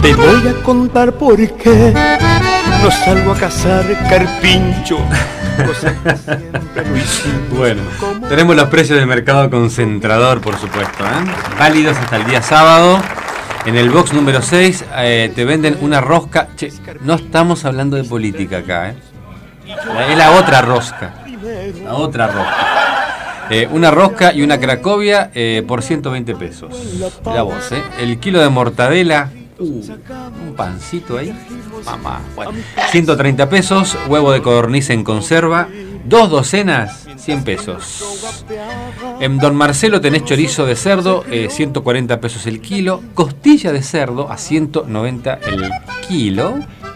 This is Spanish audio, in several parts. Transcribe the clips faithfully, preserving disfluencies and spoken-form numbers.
Te voy a contar por qué no salgo a cazar carpincho. Bueno, tenemos los precios del mercado concentrador, por supuesto, ¿eh? Válidos hasta el día sábado. En el box número seis eh, te venden una rosca. Che, no estamos hablando de política acá, ¿eh? Es la otra rosca. La otra rosca. Eh, una rosca y una cracovia eh, por ciento veinte pesos. Mirá vos, ¿eh? El kilo de mortadela. Uh, un pancito ahí. Mamá. Bueno, ciento treinta pesos. Huevo de codorniz en conserva. Dos docenas, cien pesos. En Don Marcelo tenés chorizo de cerdo, eh, ciento cuarenta pesos el kilo. Costilla de cerdo a ciento noventa el kilo.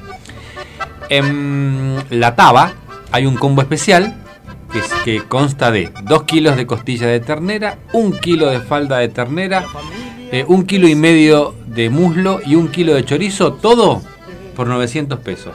En La Taba hay un combo especial que, es, que consta de dos kilos de costilla de ternera, un kilo de falda de ternera, eh, un kilo y medio de muslo y un kilo de chorizo, todo por novecientos pesos.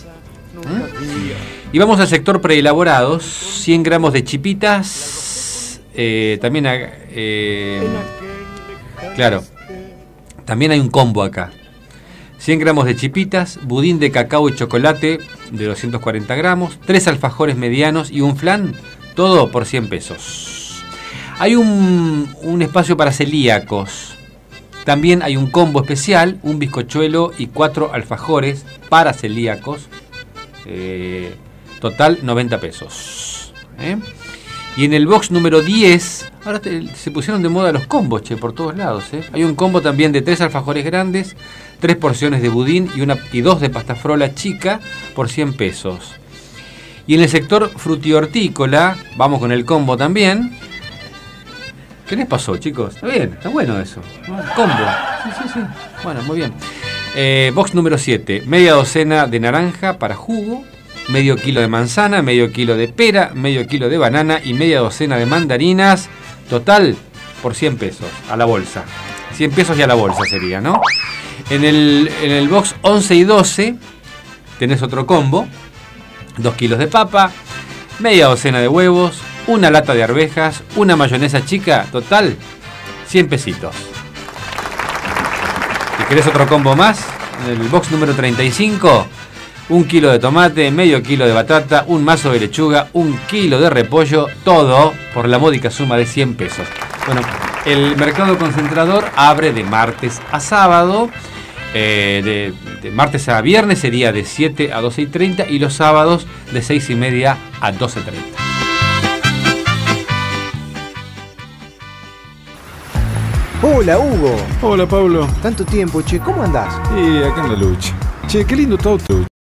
¿Mm? Y vamos al sector preelaborados, cien gramos de chipitas, eh, también, eh, claro, también hay un combo acá. cien gramos de chipitas, budín de cacao y chocolate de doscientos cuarenta gramos, tres alfajores medianos y un flan, todo por cien pesos. Hay un, un espacio para celíacos. También hay un combo especial, un bizcochuelo y cuatro alfajores para celíacos. Eh, total noventa pesos. ¿Eh? Y en el box número diez, ahora te, se pusieron de moda los combos, che, por todos lados. ¿eh? Hay un combo también de tres alfajores grandes, tres porciones de budín y, una, y dos de pasta frola chica por cien pesos. Y en el sector frutihortícola, vamos con el combo también. ¿Qué les pasó, chicos? Está bien, está bueno eso. Combo. Sí, sí, sí. Bueno, muy bien. Eh, box número siete. Media docena de naranja para jugo, medio kilo de manzana, medio kilo de pera, medio kilo de banana y media docena de mandarinas. Total, por cien pesos a la bolsa. cien pesos y a la bolsa sería, ¿no? En el, en el box once y doce tenés otro combo. dos kilos de papa, media docena de huevos, una lata de arvejas, una mayonesa chica, total, cien pesitos. Si querés otro combo más, en el box número treinta y cinco, un kilo de tomate, medio kilo de batata, un mazo de lechuga, un kilo de repollo, todo por la módica suma de cien pesos. Bueno, el mercado concentrador abre de martes a sábado, eh, de, de martes a viernes sería de siete a doce y treinta y los sábados de seis y media a doce y treinta. Hola, Hugo. Hola, Pablo. Tanto tiempo, che, ¿cómo andás? Y acá en la lucha. Che, qué lindo tu auto.